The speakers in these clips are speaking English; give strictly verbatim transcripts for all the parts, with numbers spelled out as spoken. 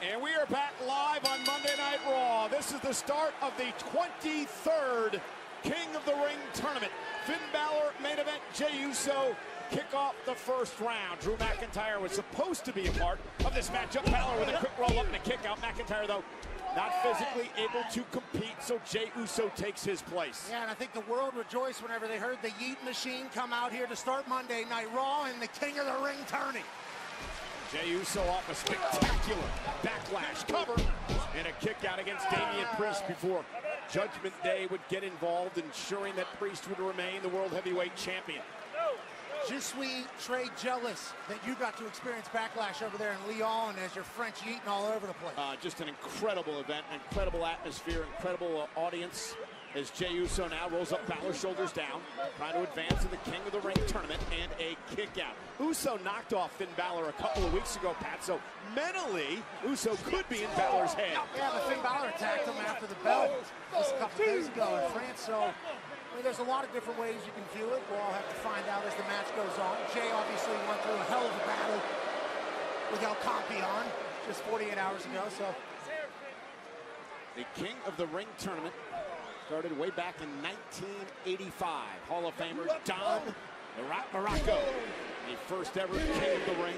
And we are back live on Monday Night Raw. This is the start of the twenty-third King of the Ring tournament. Finn Balor, main event, Jey Uso kick off the first round. Drew McIntyre was supposed to be a part of this matchup. Balor with a quick roll up and a kick out. McIntyre, though, not physically able to compete, so Jey Uso takes his place. Yeah, and I think the world rejoiced whenever they heard the Yeet Machine come out here to start Monday Night Raw in the King of the Ring tourney. Jey Uso off a spectacular backlash cover and a kick out against Damian Priest before Judgment Day would get involved, ensuring that Priest would remain the World Heavyweight Champion. Je suis très jealous that you got to experience Backlash over there in Lyon as your French yeeting all over the place. Uh, just an incredible event, incredible atmosphere, incredible uh, audience as Jey Uso now rolls up Balor's shoulders down, trying to advance in the King of the Ring tournament, and a kick out. Uso knocked off Finn Balor a couple of weeks ago, Pat, so mentally, Uso could be in Balor's head. Yeah, but Finn Balor attacked him after the belt just a couple of days ago in France, so I mean, there's a lot of different ways you can view it. We'll all have to find out as the match goes on. Jey obviously went through a hell of a battle with El Campeon just forty-eight hours ago, so. The King of the Ring tournament started way back in nineteen eighty-five. Hall of Famer Don the Rock Morocco, the first ever King of the Ring.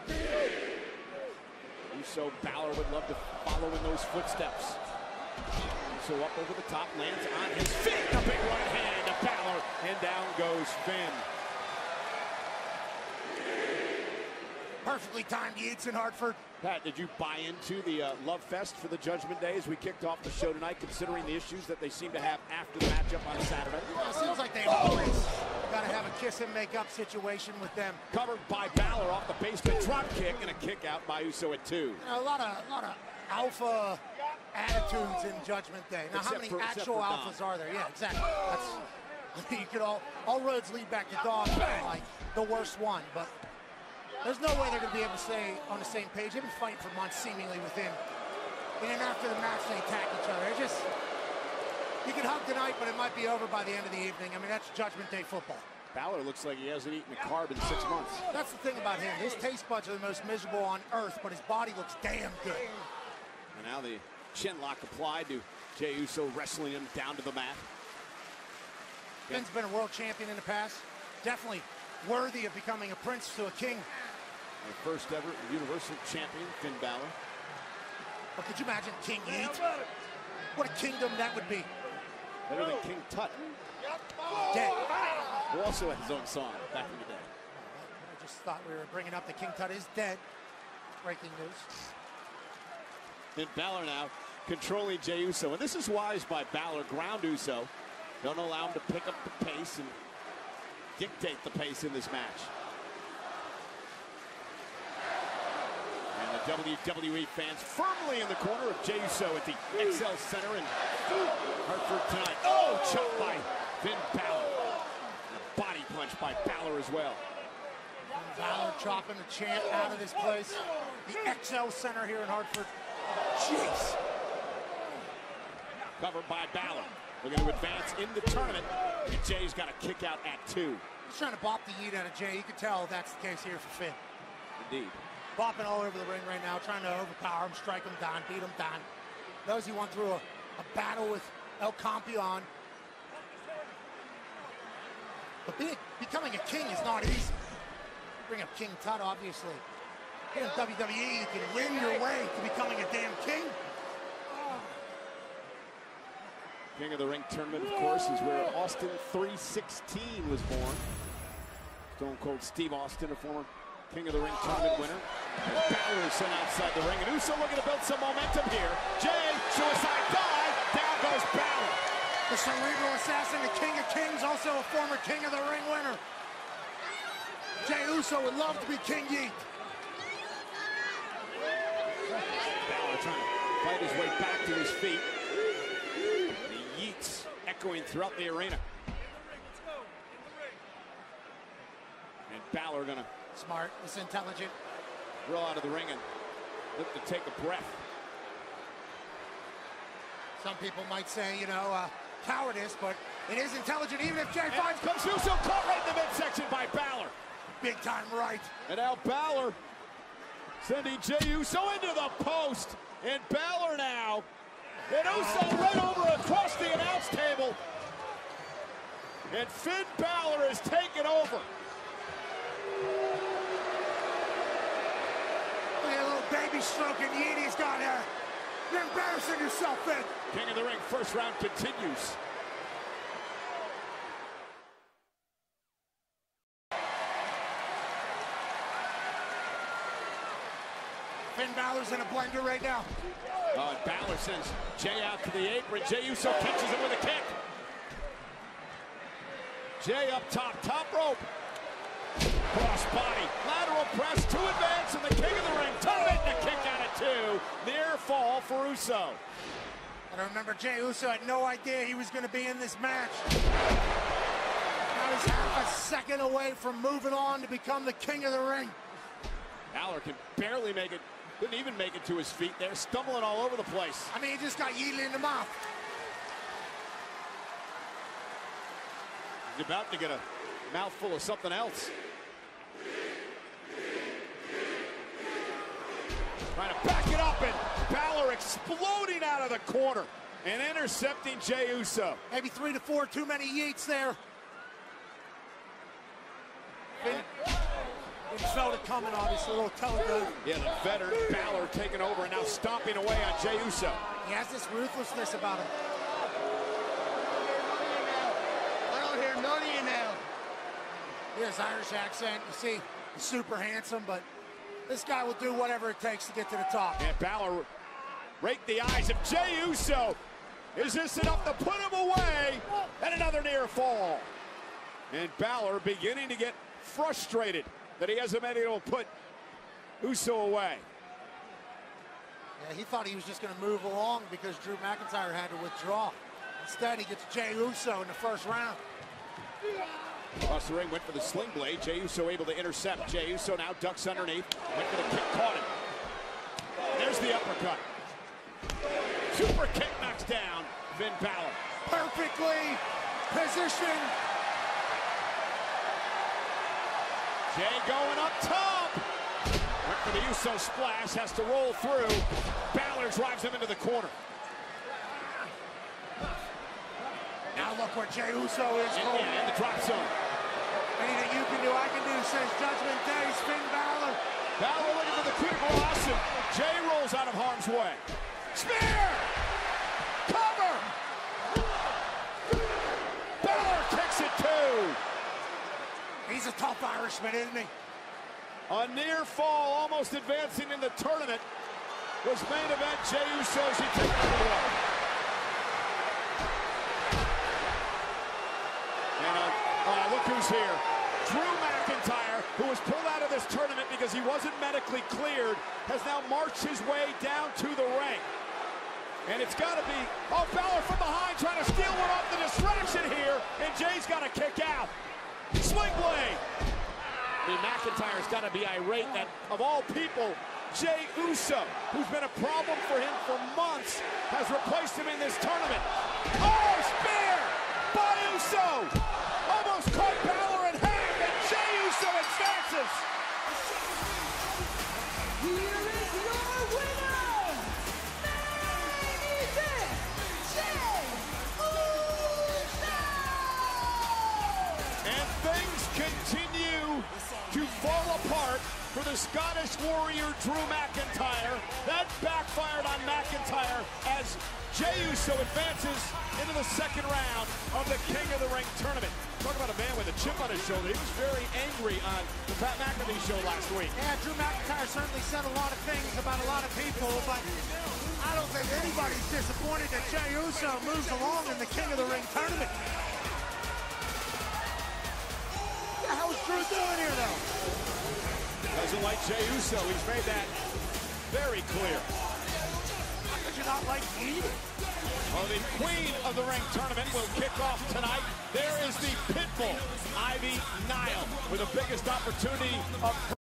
Uso Balor would love to follow in those footsteps. Uso up over the top, lands on his feet. A big right hand to Balor, and down goes Finn. Perfectly timed Yeats in Hartford. Pat, did you buy into the uh, love fest for the Judgment Day as we kicked off the show tonight, considering the issues that they seem to have after the matchup on Saturday? Well, it seems like they always got to have a kiss and make up situation with them. Covered by Balor off the basement drop kick and a kick out by Uso at two. You know, a lot of, a lot of alpha attitudes in Judgment Day. Now, Except how many for, actual alphas Dom. are there? Yeah, exactly. That's, you could all, all roads lead back to Dom, like the worst one, but there's no way they're going to be able to stay on the same page. They've been fighting for months, seemingly, within. And then after the match, they attack each other. It's just, you can hug tonight, but it might be over by the end of the evening. I mean, that's Judgment Day football. Balor looks like he hasn't eaten a carb in six months. That's the thing about him. His taste buds are the most miserable on earth, but his body looks damn good. And now the chin lock applied to Jey Uso, wrestling him down to the mat. Finn's been a world champion in the past. Definitely worthy of becoming a prince to a king. The first ever Universal Champion, Finn Balor. But could you imagine King Yeet? What a kingdom that would be. Better than King Tut. Dead. Who also had his own song back in the day. I just thought we were bringing up that King Tut is dead. Breaking news. Finn Balor now controlling Jey Uso. And this is wise by Balor. Ground Uso. Don't allow him to pick up the pace and dictate the pace in this match. And the W W E fans firmly in the corner of Jey Uso at the X L Center in Hartford tonight. Oh, chopped by Finn Balor. And a body punch by Balor as well. Balor chopping the champ out of this place. The X L Center here in Hartford. Jeez. Covered by Balor. Looking to advance in the tournament. And Jey's got a kick out at two. He's trying to bop the yeet out of Jey. You can tell that's the case here for Finn. Indeed. Bopping all over the ring right now, trying to overpower him, strike him down, beat him down. Knows he went through a, a battle with El Campeon. But being, becoming a king is not easy. Bring up King Tut, obviously. Here in W W E, you can win your way to becoming a damn king. King of the Ring tournament, of course, is where Austin three sixteen was born. Stone Cold Steve Austin, a former King of the Ring tournament winner. As Balor is sent outside the ring, and Uso looking to build some momentum here. Jey, suicide dive, down goes Balor. The cerebral assassin, the King of Kings, also a former King of the Ring winner. Jey Uso would love to be King Yeet. Balor trying to fight his way back to his feet. The yeets echoing throughout the arena. And Balor gonna smart, it's intelligent. Roll out of the ring and look to take a breath. Some people might say, you know, uh, cowardice, but it is intelligent, even if Jey and finds... comes Uso, caught right in the midsection by Balor. Big time right. And now Balor Sending Jey Uso into the post. And Balor now. And Uso right over across the announce table. And Finn Balor is taking over. Look at a little baby stroking Yeet he's got here. You're embarrassing yourself, Finn. King of the Ring first round continues. Finn Balor's in a blender right now. Oh, and Balor sends Jey out to the apron. Jey Uso catches him with a kick. Jey up top, top rope. Cross body, lateral press to advance, and the King of the Ring tournament, and a kick out at two. Near fall for Uso. And remember, Jey Uso had no idea he was going to be in this match. Now he's half a second away from moving on to become the King of the Ring. Balor can barely make it, couldn't even make it to his feet there, stumbling all over the place. I mean, he just got yeeted in the mouth. He's about to get a mouthful of something else. Trying to back it up, and Balor exploding out of the corner and intercepting Jey Uso. Maybe three to four, too many yeets there. Finn, Finn felt it coming, obviously, a little telegraph. Yeah, the veteran Balor taking over and now stomping away on Jey Uso. He has this ruthlessness about him. I don't hear none of you now. He has Irish accent. You see, he's super handsome, but this guy will do whatever it takes to get to the top. And Balor raked the eyes of Jey Uso. Is this enough to put him away? And another near fall. And Balor beginning to get frustrated that he hasn't been able to put Uso away. Yeah, he thought he was just going to move along because Drew McIntyre had to withdraw. Instead, he gets Jey Uso in the first round. Across the ring, went for the sling blade. Jey Uso able to intercept. Jey Uso now ducks underneath. Went for the kick, caught it. There's the uppercut. Super kick knocks down Finn Balor. Perfectly positioned. Jey going up top. Went for the Uso splash, has to roll through. Balor drives him into the corner. Now look where Jey Uso is. In, yeah, in the drop zone. Anything you can do, I can do, says Judgment Day. Finn Balor. Balor looking for the coup de grace. Jey rolls out of harm's way. Spear! Cover! Balor kicks it too. He's a tough Irishman, isn't he? A near fall, almost advancing in the tournament, was main event Jey Uso as he takes it away. And uh, uh, look who's here. Drew McIntyre, who was pulled out of this tournament because he wasn't medically cleared, has now marched his way down to the ring. And it's got to be, oh, Balor from behind trying to steal one off the distraction here, and Jey's got to kick out. Sling blade. I mean, McIntyre's got to be irate that, of all people, Jey Uso, who's been a problem for him for months, has replaced him in this tournament. Oh, spear by Uso. Almost caught Balor in half, and Jey Uso advances. Here is your winner, main event, Jey Uso! And things continue to fall apart for the Scottish Warrior Drew McIntyre. That backfired on McIntyre as Jey Uso advances into the second round of the King of the Ring tournament. Talk about a man with a chip on his shoulder. He was very angry on the Pat McAfee show last week. Yeah, Drew McIntyre certainly said a lot of things about a lot of people, but I don't think anybody's disappointed that Jey Uso moves along in the King of the Ring tournament. What the hell is Drew doing here, though? Doesn't like Jey Uso. He's made that very clear. How could you not like me? Well, the Queen of the Ring tournament will kick off tonight. There is the Pitbull, Ivy Nile, with the biggest opportunity of